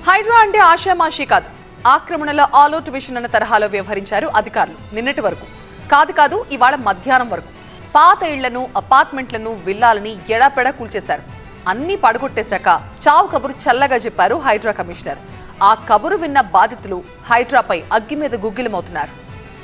హైడ్రా అంటే ఆషామాషి కాదు. ఆక్రమణలో ఆల్ అవుట్ విషన్ అన్న తరహాలో వ్యవహరించారు అధికారులు. నిన్నటి వరకు కాదు ఇవాళ మధ్యాహ్నం వరకు పాత ఇళ్లను, అపార్ట్మెంట్లను, విల్లాలని ఎడాపెడా కూల్చేశారు. అన్ని పడగొట్టేశాక చావు కబురు చల్లగా చెప్పారు హైడ్రా కమిషనర్. ఆ కబురు విన్న బాధితులు హైడ్రాపై అగ్గి మీద గుగ్గిలమవుతున్నారు.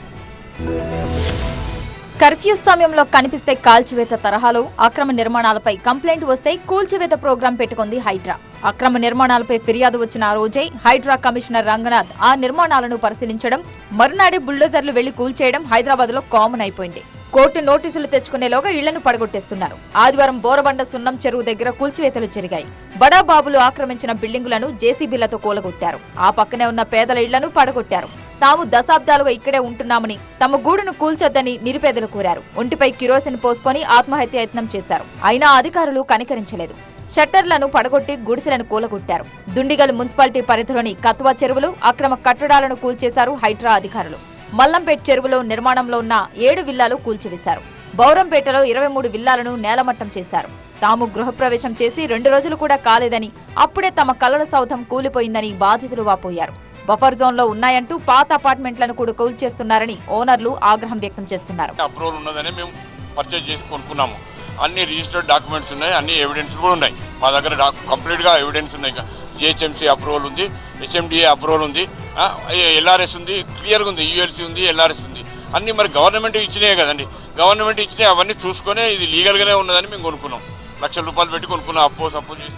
కర్ఫ్యూ సమయంలో కనిపిస్తే కాల్చివేత తరహాలో అక్రమ నిర్మాణాలపై కంప్లైంట్ వస్తే కూల్చివేత ప్రోగ్రాం పెట్టుకుంది హైడ్రా. అక్రమ నిర్మాణాలపై ఫిర్యాదు వచ్చిన ఆ రోజే హైడ్రా కమిషనర్ రంగనాథ్ ఆ నిర్మాణాలను పరిశీలించడం, మరునాడే బుల్డోజర్లు వెళ్లి కూల్చేయడం హైదరాబాద్ లో కామన్ అయిపోయింది. కోర్టు నోటీసులు తెచ్చుకునేలోగా ఇళ్లను పడగొట్టేస్తున్నారు. ఆదివారం బోరబండ సున్నం చెరువు దగ్గర కూల్చివేతలు జరిగాయి. బడాబాబులు ఆక్రమించిన బిల్డింగులను జేసీబీలతో కూలగొట్టారు. ఆ పక్కనే ఉన్న పేదల ఇళ్లను పడగొట్టారు. తాము దశాబ్దాలుగా ఇక్కడే ఉంటున్నామని, తమ గూడును కూల్చొద్దని నిరుపేదలు కోరారు. ఒంటిపై కిరోసిన్ పోసుకొని ఆత్మహత్య యత్నం చేశారు. అయినా అధికారులు కనికరించలేదు. షట్టర్లను పడగొట్టి గుడిసెలను కూలగొట్టారు. దుండిగల్ మున్సిపాలిటీ పరిధిలోని కత్వా చెరువులు, అక్రమ కట్టడాలను కూల్చేశారు హైడ్రా అధికారులు. మల్లంపేట్ చెరువులో నిర్మాణంలో ఉన్న 7 విల్లాలు కూల్చివేశారు. బౌరంపేటలో 23 విల్లాలను నేలమట్టం చేశారు. తాము గృహప్రవేశం చేసి 2 రోజులు కూడా కాలేదని, అప్పుడే తమ కలల సౌధం కూలిపోయిందని బాధితులు వాపోయారు. బఫర్ జోన్ లో ఉన్నాయంటూ పాత అపార్ట్మెంట్లను కూడా కూల్చేస్తున్నారని ఓనర్లు ఆగ్రహం వ్యక్తం చేస్తున్నారు. అప్రూవల్ ఉన్నదని మేము పర్చేజ్ చేసి కొనుక్కున్నాము. అన్ని రిజిస్టర్డ్ డాక్యుమెంట్స్ ఉన్నాయి, అన్ని ఎవిడెన్స్ కూడా ఉన్నాయి. మా దగ్గర కంప్లీట్ గా ఎవిడెన్స్ ఉన్నాయి. జిహెచ్ఎంసీ అప్రూవల్ ఉంది, హెచ్ఎండిఏ అప్రూవల్ ఉంది, ఎల్ఆర్ఎస్ ఉంది, క్లియర్గా ఉంది, యూఎల్సీ ఉంది, ఎల్ఆర్ఎస్ ఉంది. అన్ని మరి గవర్నమెంట్ ఇచ్చినాయి కదండి. గవర్నమెంట్ ఇచ్చినాయి, అవన్నీ చూసుకొని ఇది లీగల్గానే ఉన్నదని మేము కొనుక్కున్నాం. లక్షల రూపాయలు పెట్టి కొనుక్కున్నాం, అప్పు చేసి.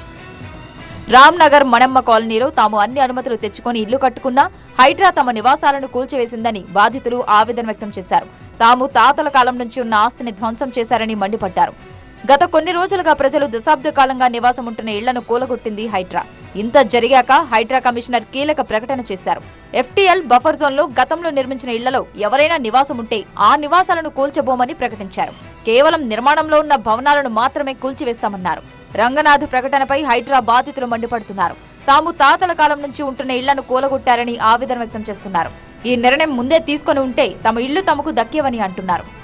రామ్ నగర్ మణమ్మ కాలనీలో తాము అన్ని అనుమతులు తెచ్చుకొని ఇల్లు కట్టుకున్నా హైడ్రా తమ నివాసాలను కూల్చివేసిందని బాధితులు ఆవేదన వ్యక్తం చేశారు. తాము తాతల కాలం నుంచి ఉన్న ఆస్తిని ధ్వంసం చేశారని మండిపడ్డారు. గత కొన్ని రోజులుగా ప్రజలు దశాబ్ద కాలంగా నివాసం ఉంటున్న ఇళ్లను కూలగొట్టింది హైడ్రా. ఇంత జరిగాక హైడ్రా కమిషనర్ కీలక ప్రకటన చేశారు. ఎఫ్టీఎల్ బఫర్ జోన్ లో గతంలో నిర్మించిన ఇళ్లలో ఎవరైనా నివాసం ఉంటే ఆ నివాసాలను కూల్చబోమని ప్రకటించారు. కేవలం నిర్మాణంలో ఉన్న భవనాలను మాత్రమే కూల్చివేస్తామన్నారు. రంగనాథ్ ప్రకటనపై హైడ్రా బాధితులు మండిపడుతున్నారు. తాము తాతల కాలం నుంచి ఉంటున్న ఇళ్లను కూలగొట్టారని ఆవేదన వ్యక్తం చేస్తున్నారు. ఈ నిర్ణయం ముందే తీసుకొని ఉంటే తమ ఇళ్లు తమకు దక్కేవని అంటున్నారు.